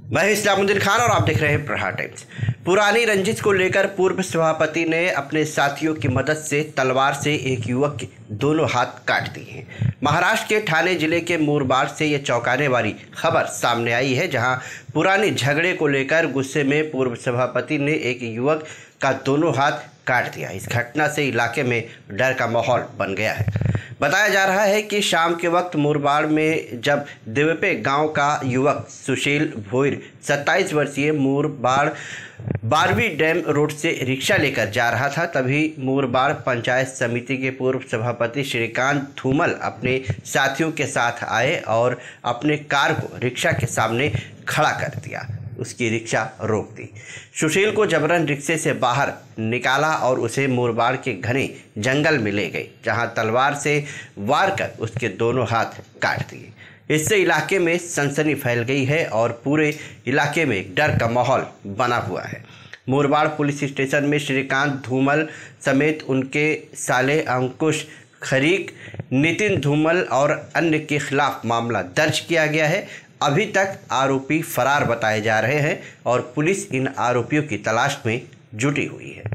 मैं इस्लामुद्दीन खान और आप देख रहे हैं प्रहार टाइम्स। पुरानी रंजिश को लेकर पूर्व सभापति ने अपने साथियों की मदद से तलवार से एक युवक के दोनों हाथ काट दिए हैं। महाराष्ट्र के ठाणे जिले के मुरबाड से यह चौंकाने वाली खबर सामने आई है, जहां पुराने झगड़े को लेकर गुस्से में पूर्व सभापति ने एक युवक का दोनों हाथ काट दिया। इस घटना से इलाके में डर का माहौल बन गया है। बताया जा रहा है कि शाम के वक्त मुरबाड में जब देवपे गांव का युवक सुशील भोईर 27 वर्षीय मुरबाड 12वीं डैम रोड से रिक्शा लेकर जा रहा था, तभी मुरबाड पंचायत समिति के पूर्व सभापति श्रीकांत धूमल अपने साथियों के साथ आए और अपने कार को रिक्शा के सामने खड़ा कर दिया। उसकी रिक्शा रोक दी। सुशील को जबरन रिक्शे से बाहर निकाला और उसे मुरबाड के घने जंगल में ले गए, जहां तलवार से वार कर उसके दोनों हाथ काट दिए। इससे इलाके में सनसनी फैल गई है और पूरे इलाके में डर का माहौल बना हुआ है। मुरबाड पुलिस स्टेशन में श्रीकांत धूमल समेत उनके साले अंकुश खरीक, नितिन धूमल और अन्य के खिलाफ मामला दर्ज किया गया है। अभी तक आरोपी फरार बताए जा रहे हैं और पुलिस इन आरोपियों की तलाश में जुटी हुई है।